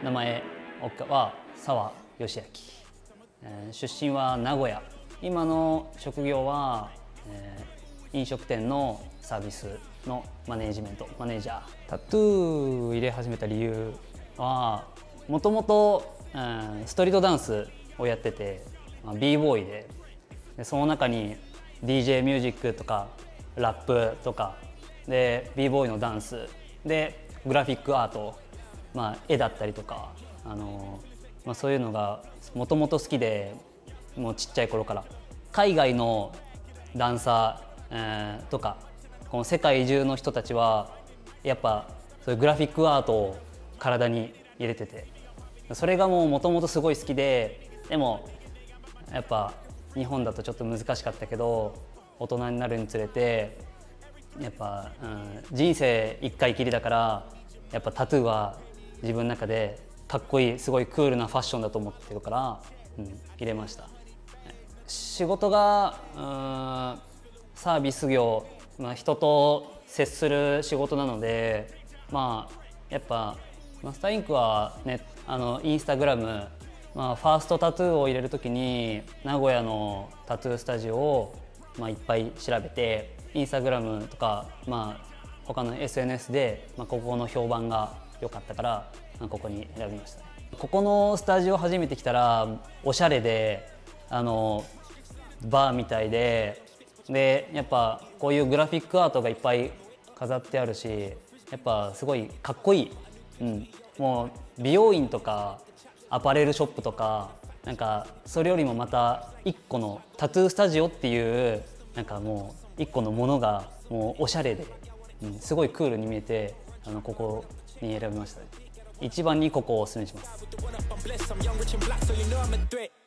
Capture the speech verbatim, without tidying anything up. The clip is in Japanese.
名前は澤義明、えー、出身は名古屋。今の職業は、えー、飲食店のサービスのマネージメントマネージャー。タトゥー入れ始めた理由はもともとストリートダンスをやってて、まあ、b ボーイで、でその中に ディージェー ミュージックとかラップとかで b ボーイのダンスでグラフィックアート、まあ、絵だったりとか、あの、まあ、そういうのがもともと好きで、もうちっちゃい頃から海外のダンサー、えー、とかこの世界中の人たちはやっぱそういうグラフィックアートを体に入れてて、それがもうもともとすごい好きで、でもやっぱ日本だとちょっと難しかったけど、大人になるにつれてやっぱ、うん、人生一回きりだからやっぱタトゥーは自分の中でかっこいい、すごいクールなファッションだと思ってるから、うん、入れました。仕事が、うん、サービス業、まあ、人と接する仕事なので、まあやっぱマスターインクはね、あのインスタグラム、まあ、ファーストタトゥーを入れるときに名古屋のタトゥースタジオを、まあ、いっぱい調べて、インスタグラムとか、まあ、他の エスエヌエス で、まあ、ここの評判が良かったから、まあ、ここに選びました。ここのスタジオ初めて来たらおしゃれで、あのバーみたいで、でやっぱこういうグラフィックアートがいっぱい飾ってあるし、やっぱすごいかっこいい、うん、もう美容院とかアパレルショップとか、なんかそれよりもまた一個のタトゥースタジオっていう、なんかもう一個のものがもうおしゃれで、うん、すごいクールに見えて、あのここに選びましたね。一番にここをお勧めします。